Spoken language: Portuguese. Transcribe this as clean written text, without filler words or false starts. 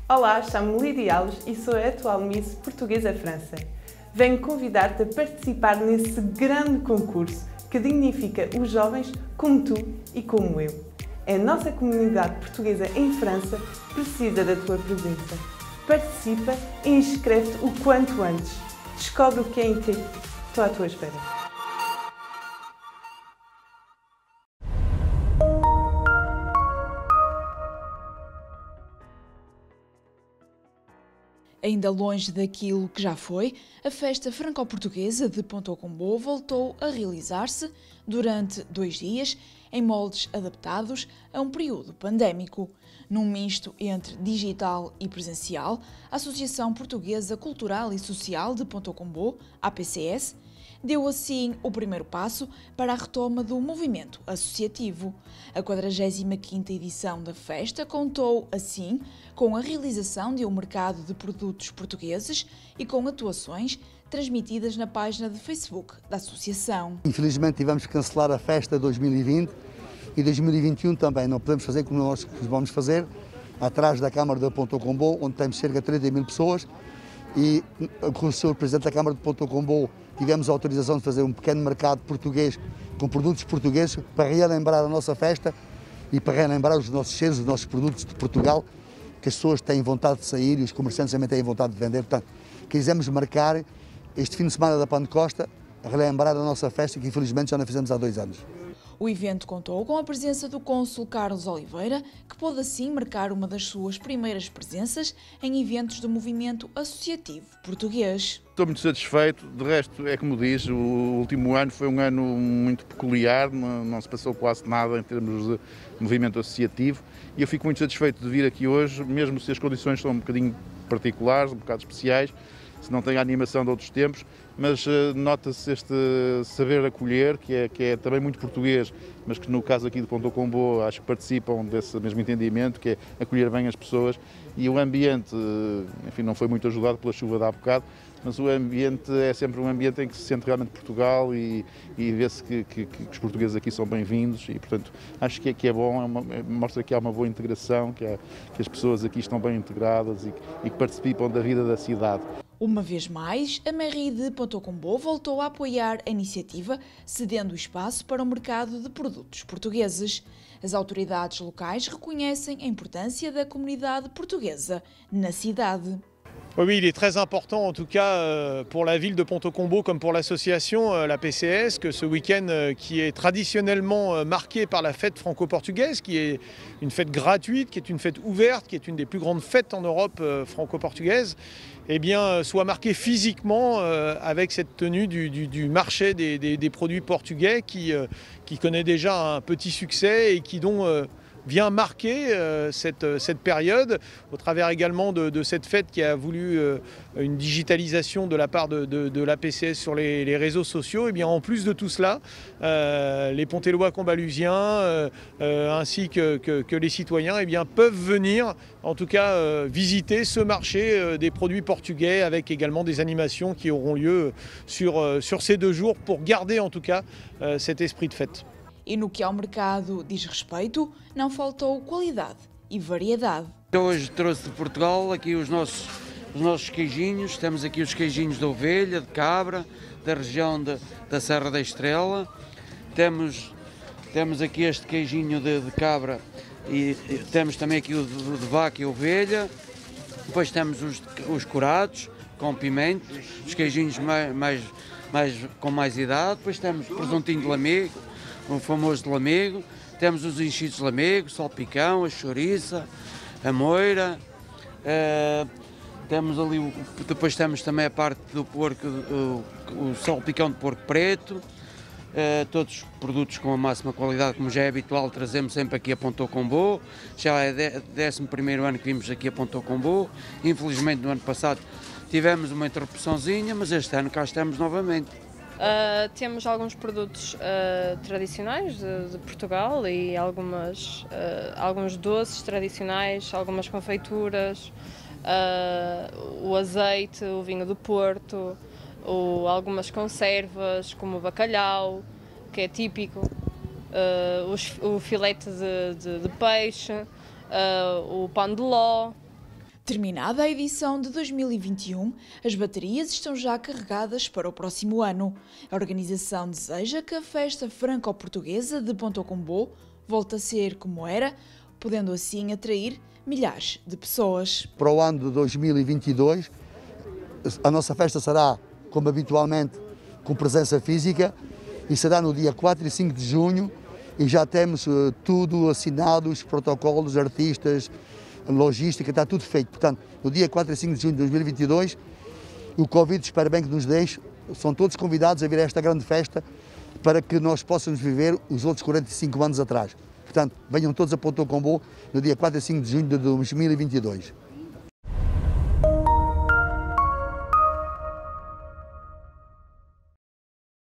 Olá, chamo-me Lídia Alves e sou a atual Miss Portuguesa França. Venho convidar-te a participar nesse grande concurso que dignifica os jovens como tu e como eu. A nossa comunidade portuguesa em França precisa da tua presença. Participa e inscreve-te o quanto antes. Descobre o que é incrível. Estou à tua espera. Ainda longe daquilo que já foi, a festa franco-portuguesa de Ponta Combo voltou a realizar-se durante 2 dias em moldes adaptados a um período pandémico. Num misto entre digital e presencial, a Associação Portuguesa Cultural e Social de Ponta Combo, APCS, deu assim o primeiro passo para a retoma do movimento associativo. A 45ª edição da festa contou, assim, com a realização de um mercado de produtos portugueses e com atuações transmitidas na página de Facebook da associação. Infelizmente tivemos que cancelar a festa 2020 e 2021 também. Não podemos fazer como nós vamos fazer, atrás da Câmara de Ponta Combo, onde temos cerca de 30 mil pessoas, e com o Sr. Presidente da Câmara de Ponta Combo tivemos a autorização de fazer um pequeno mercado português com produtos portugueses para relembrar a nossa festa e para relembrar os nossos cheiros, os nossos produtos de Portugal, que as pessoas têm vontade de sair e os comerciantes também têm vontade de vender. Portanto, quisemos marcar este fim de semana da Pentecosta a relembrar a nossa festa, que infelizmente já não fizemos há 2 anos. O evento contou com a presença do cônsul Carlos Oliveira, que pôde assim marcar uma das suas primeiras presenças em eventos do movimento associativo português. Estou muito satisfeito, de resto é como diz, o último ano foi um ano muito peculiar, não se passou quase nada em termos de movimento associativo e eu fico muito satisfeito de vir aqui hoje, mesmo se as condições são um bocadinho particulares, um bocado especiais, se não tem a animação de outros tempos, mas nota-se este saber acolher, que é também muito português, mas que no caso aqui de Ponta Combo acho que participam desse mesmo entendimento, que é acolher bem as pessoas, e o ambiente, enfim, não foi muito ajudado pela chuva de há bocado, mas o ambiente é sempre um ambiente em que se sente realmente Portugal e vê-se que os portugueses aqui são bem-vindos e, portanto, acho que é bom, mostra que há uma boa integração, que as pessoas aqui estão bem integradas e que participam da vida da cidade. Uma vez mais, a mairie de Ponta Combo voltou a apoiar a iniciativa, cedendo espaço para o mercado de produtos portugueses. As autoridades locais reconhecem a importância da comunidade portuguesa na cidade. Oui, il est très important, en tout cas pour la ville de Ponta Combo comme pour l'association, la PCS, que ce week-end qui est traditionnellement marqué par la fête franco-portugaise, qui est une fête gratuite, qui est une fête ouverte, qui est une des plus grandes fêtes en Europe franco-portugaise, eh bien, soit marqué physiquement avec cette tenue du marché des produits portugais qui connaît déjà un petit succès et qui vient marquer cette période au travers également de cette fête qui a voulu une digitalisation de la part de la PCS sur les réseaux sociaux. Et bien en plus de tout cela, les Pontellois combalusiens ainsi que les citoyens eh bien, peuvent venir en tout cas visiter ce marché des produits portugais avec également des animations qui auront lieu sur ces 2 jours pour garder en tout cas cet esprit de fête. E no que ao mercado diz respeito, não faltou qualidade e variedade. Hoje trouxe de Portugal aqui os nossos queijinhos, temos aqui os queijinhos de ovelha, de cabra, da região da Serra da Estrela, temos aqui este queijinho de cabra e temos também aqui o de vaca e ovelha, depois temos os corados com pimento, os queijinhos com mais idade, depois temos presuntinho de lamego, o famoso de lamego, temos os enchidos de lamego, salpicão, a chouriça, a moira, temos ali, depois temos também a parte do porco, o salpicão de porco preto, todos produtos com a máxima qualidade, como já é habitual, trazemos sempre aqui a Ponta Combo, já é 11º ano que vimos aqui a Ponta Combo, infelizmente no ano passado tivemos uma interrupçãozinha, mas este ano cá estamos novamente. Temos alguns produtos tradicionais de Portugal e alguns doces tradicionais, algumas confeituras, o azeite, o vinho do Porto, algumas conservas como o bacalhau, que é típico, o filete de peixe, o pão de ló. Terminada a edição de 2021, as baterias estão já carregadas para o próximo ano. A organização deseja que a festa franco-portuguesa de Ponta Combo volte a ser como era, podendo assim atrair milhares de pessoas. Para o ano de 2022, a nossa festa será, como habitualmente, com presença física e será no dia 4 e 5 de junho e já temos tudo assinado, os protocolos, artistas, logística, está tudo feito. Portanto, no dia 4 e 5 de junho de 2022, o Covid espero bem que nos deixe, são todos convidados a vir a esta grande festa para que nós possamos viver os outros 45 anos atrás. Portanto, venham todos a Ponta Combo no dia 4 e 5 de junho de 2022.